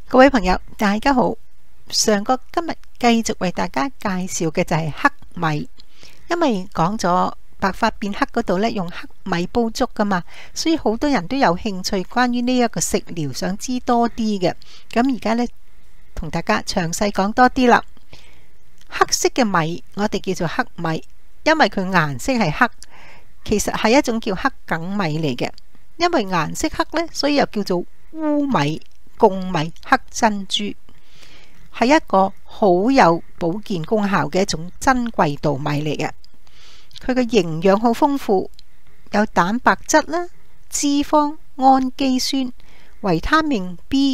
各位朋友，大家好。上個今日繼續為大家介紹嘅就係黑米，因為講咗白髮變黑嗰度呢，用黑米煲粥噶嘛，所以好多人都有興趣關於呢一個食療，想知多啲嘅。咁而家呢，同大家詳細講多啲啦。黑色嘅米我哋叫做黑米，因為佢顏色係黑，其實係一種叫黑梗米嚟嘅。因為顏色黑呢，所以又叫做烏米、貢米、黑珍珠，係一個好有保健功效嘅一種珍貴稻米嚟嘅。佢嘅營養好豐富，有蛋白質啦、脂肪、氨基酸、維他命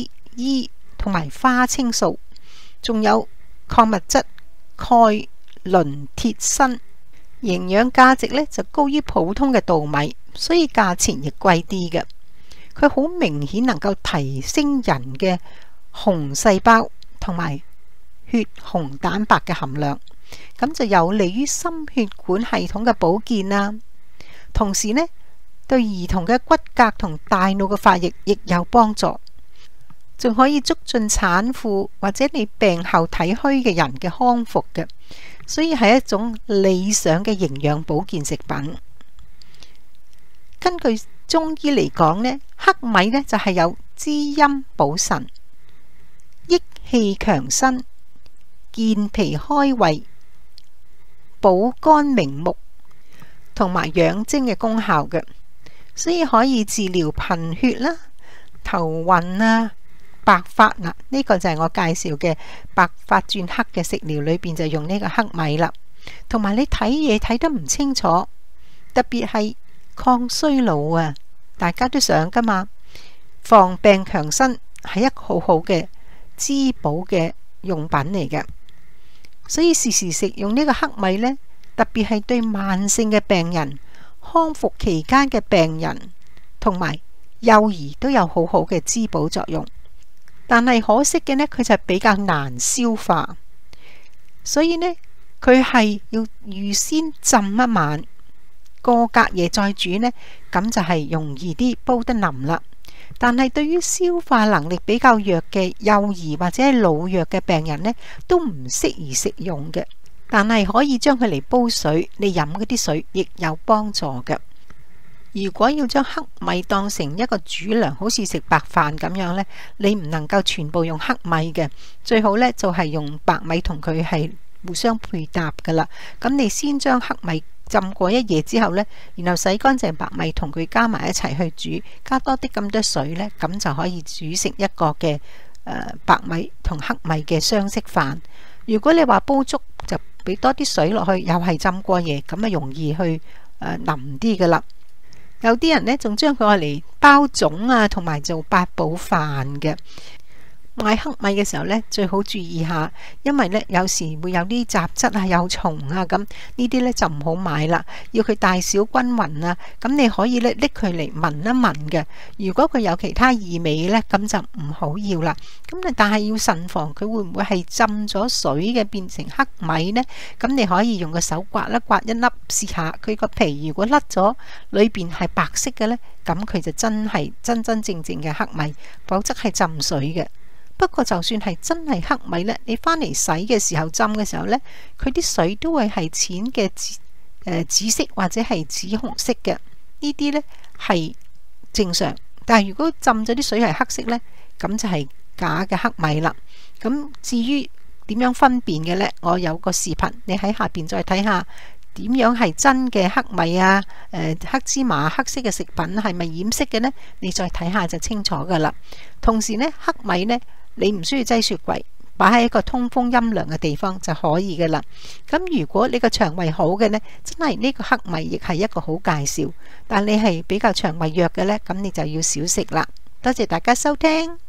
B、E 同埋花青素，仲有礦物質鈣、磷、鐵、鋅，營養價值呢就高於普通嘅稻米，所以價錢亦貴啲嘅。佢好明顯能夠提升人嘅紅細胞同埋血紅蛋白嘅含量，咁就有利於心血管系統嘅保健啦。同時呢，對兒童嘅骨骼同大腦嘅發育亦有幫助，仲可以促進產婦或者你病後體虛嘅人嘅康復嘅，所以係一種理想嘅營養保健食品。根據中醫嚟講呢，黑米呢就係有滋陰補腎、益氣強身、健脾開胃、補肝明目同埋養精嘅功效嘅，所以可以治療貧血啦、頭暈啊、白髮嗱。呢個就係我介紹嘅白髮轉黑嘅食療裏邊就用呢個黑米啦。同埋你睇嘢睇得唔清楚，特別係抗衰老啊，大家都想噶嘛，防病強身係一個好好嘅滋補嘅用品嚟嘅，所以時時食用呢個黑米呢，特別係對慢性嘅病人、康復期間嘅病人同埋幼兒都有好好嘅滋補作用。但係可惜嘅呢，佢就比較難消化，所以呢，佢係要預先浸一晚，過隔夜再煮呢，咁就係容易啲煲得腍啦。但係對於消化能力比較弱嘅幼兒或者係老弱嘅病人呢，都唔適宜食用嘅。但係可以將佢嚟煲水，你飲嗰啲水亦有幫助嘅。如果要將黑米當成一個主糧，好似食白飯咁樣呢，你唔能夠全部用黑米嘅，最好呢就係用白米同佢係互相配搭噶啦。咁你先將黑米浸過一夜之後呢，然後洗乾淨白米同佢加埋一齊去煮，加多啲咁多水呢，咁就可以煮成一個嘅白米同黑米嘅雙色飯。如果你話煲粥，就俾多啲水落去，又係浸過夜，咁啊容易去腍啲噶啦。有啲人呢，仲將佢愛嚟包粽啊，同埋做八寶飯嘅。買黑米嘅時候呢，最好注意下，因為呢有時會有啲雜質啊、有蟲啊，咁呢啲呢就唔好買啦。要佢大小均勻啊，咁你可以呢拎佢嚟聞一聞嘅。如果佢有其他異味呢，咁就唔好要啦。咁但係要慎防佢會唔會係浸咗水嘅變成黑米呢？咁你可以用個手刮一刮一粒試下，佢個皮如果甩咗，裏邊係白色嘅呢，咁佢就真係真真正正嘅黑米，否則係浸水嘅。不過就算係真係黑米呢，你返嚟洗嘅時候、浸嘅時候呢，佢啲水都會係淺嘅紫色或者係紫紅色嘅，呢啲呢係正常。但係如果浸咗啲水係黑色呢，咁就係假嘅黑米啦。咁至於點樣分辨嘅呢？我有個視頻，你喺下邊再睇下點樣係真嘅黑米啊，黑芝麻黑色嘅食品係咪染色嘅呢？你再睇下就清楚噶啦。同時呢，黑米呢，你唔需要擠雪櫃，擺喺一個通風陰涼嘅地方就可以噶啦。咁如果你個腸胃好嘅呢，真係呢個黑米亦係一個好介紹。但你係比較腸胃弱嘅呢，咁你就要少食啦。多謝大家收聽。